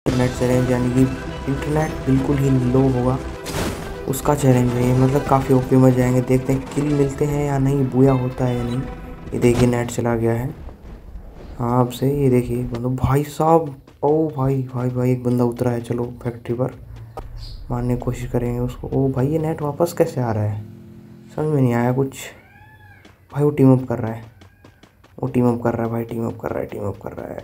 Internet challenge, यानी कि internet बिल्कुल ही लो होगा उसका चैलेंज है ये। मतलब काफ़ी ओपी में जाएंगे, देखते हैं किल मिलते हैं या नहीं, बूया होता है या नहीं। ये देखिए नेट चला गया है। हाँ अब से ये देखिए मतलब भाई साहब, ओ भाई भाई भाई एक बंदा उतरा है। चलो फैक्ट्री पर मारने की कोशिश करेंगे उसको। ओ भाई ये नेट वापस कैसे आ रहा है, समझ में नहीं आया कुछ। भाई वो टीम अप कर रहा है, वो टीम अप कर रहा है भाई, टीम अप कर रहा है, टीम अप कर रहा है,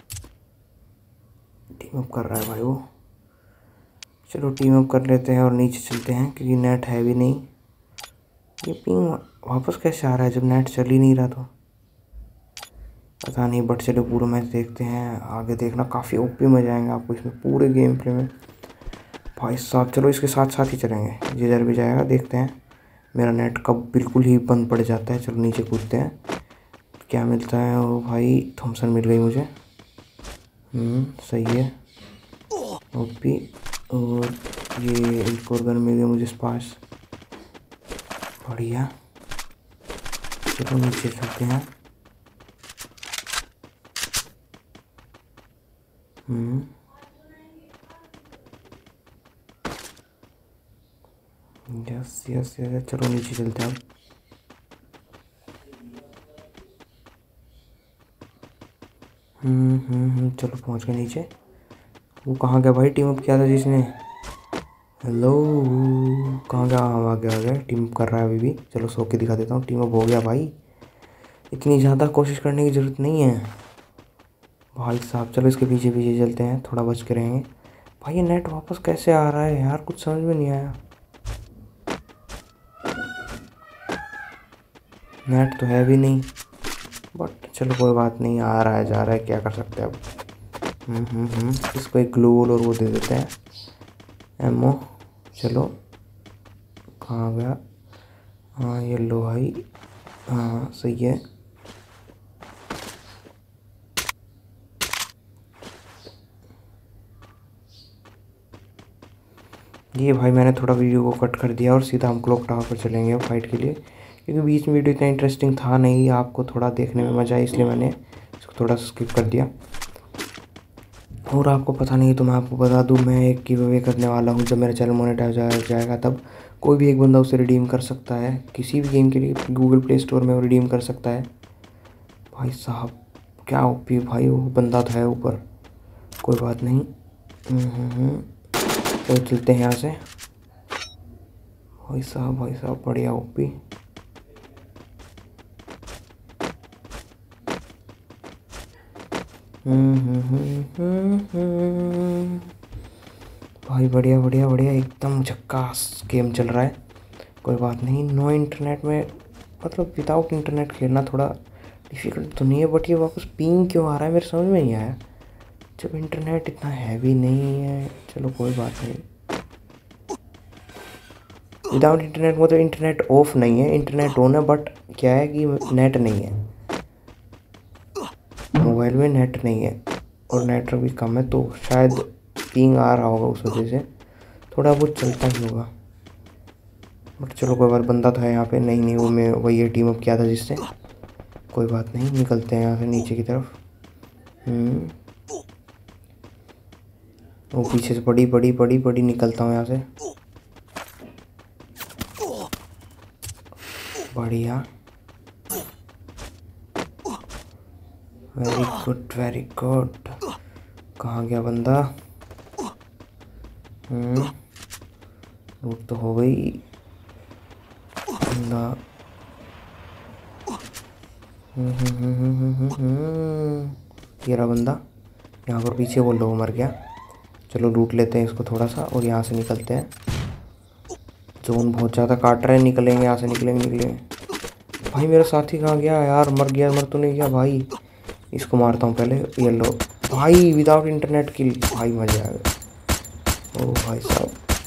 टीम अप कर रहा है भाई वो। चलो टीम अप कर लेते हैं और नीचे चलते हैं क्योंकि नेट है भी नहीं। ये पिंग वापस कैसे आ रहा है जब नेट चल ही नहीं रहा, तो पता नहीं। बट चलो पूरा मैच देखते हैं, आगे देखना काफ़ी ओपी मजा आएंगे आपको इसमें पूरे गेम प्ले में भाई साहब। चलो इसके साथ साथ ही चलेंगे, जिधर भी जाएगा देखते हैं। मेरा नेट कब बिल्कुल ही बंद पड़ जाता है। चलो नीचे कूदते हैं, क्या मिलता है। ओ भाई थॉमसन मिल गई मुझे, सही है ओपी। और ये एक और गन मिल गई मुझे स्पास, बढ़िया। चलो नीचे चलते हैं। यस यस यस, चलो नीचे चलते हैं। चलो पहुंच गए नीचे। वो कहाँ गया भाई टीम अप किया था जिसने, हेलो कहाँ गया। हाँ आ गया टीम अप कर रहा है अभी भी। चलो सो के दिखा देता हूँ, टीम अप हो गया भाई। इतनी ज़्यादा कोशिश करने की ज़रूरत नहीं है भाई साहब। चलो इसके पीछे पीछे चलते हैं, थोड़ा बच के रहेंगे। भाई ये नेट वापस कैसे आ रहा है यार, कुछ समझ में नहीं आया। नेट तो है भी नहीं, बट चलो कोई बात नहीं, आ रहा है जा रहा है, क्या कर सकते हैं अब। इसको एक ग्लूवॉल और वो दे देते हैं एमओ। चलो कहाँ गया, हाँ ये लो भाई, हाँ सही है। ये भाई मैंने थोड़ा वीडियो को कट कर दिया और सीधा हम क्लॉक टावर पर चलेंगे फाइट के लिए, क्योंकि बीच में वीडियो इतना इंटरेस्टिंग था नहीं, आपको थोड़ा देखने में मज़ा आया इसलिए मैंने इसको थोड़ा सा स्किप कर दिया। और आपको पता नहीं तो मैं आपको बता दूं, मैं एक गिव अवे करने वाला हूं। जब मेरा चैनल मोनेटाइज हो जाएगा तब कोई भी एक बंदा उसे रिडीम कर सकता है किसी भी गेम के लिए, गूगल प्ले स्टोर में वो रिडीम कर सकता है। भाई साहब क्या ओपी भाई, वो बंदा तो है ऊपर, कोई बात नहीं। तो चलते हैं यहाँ से। भाई साहब बढ़िया ओपी। भाई बढ़िया बढ़िया बढ़िया, एकदम झक्कास गेम चल रहा है। कोई बात नहीं, नो इंटरनेट में मतलब विदाउट इंटरनेट खेलना थोड़ा डिफ़िकल्ट तो नहीं है, बट ये वापस पिंग क्यों आ रहा है मेरे समझ में नहीं आया, जब इंटरनेट इतना हैवी नहीं है। चलो कोई बात नहीं, विदाउट इंटरनेट मतलब इंटरनेट ऑफ नहीं है, इंटरनेट ऑन है, बट क्या है कि नेट नहीं है, मोबाइल में नेट नहीं है और नेटवर्क भी कम है, तो शायद पिंग आ रहा होगा, उस वजह से थोड़ा बहुत चलता ही होगा। बट चलो कोई बात, बंदा तो है यहाँ पे। नहीं वो मैं वही टीम अप किया था जिससे, कोई बात नहीं। निकलते हैं यहाँ से नीचे की तरफ। वो पीछे से बड़ी बड़ी बड़ी बड़ी निकलता हूँ यहाँ से, बढ़िया वेरी गुड वेरी गुड। कहाँ गया बंदा, लूट तो हो गई बंदा। ये रहा बंदा यहाँ पर पीछे, वो लो मर गया। चलो लूट लेते हैं इसको थोड़ा सा और यहाँ से निकलते हैं। जोन बहुत ज़्यादा काट रहे हैं, निकलेंगे यहाँ से, निकलेंगे। भाई मेरा साथी कहाँ गया यार, मर गया, मर तो नहीं गया भाई। इसको मारता हूँ पहले, ये लो भाई, विदाउट इंटरनेट किल, भाई मजा आ गया। ओ भाई साहब,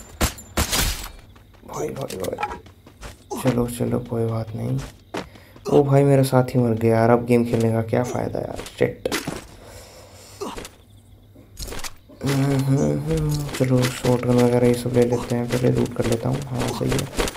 भाई भाई भाई, चलो कोई बात नहीं। ओ भाई मेरा साथी मर गया यार, अब गेम खेलने का क्या फ़ायदा यार, शिट। चलो शॉटगन वगैरह ये सब ले लेते हैं, पहले लूट कर लेता हूँ। हाँ सही है,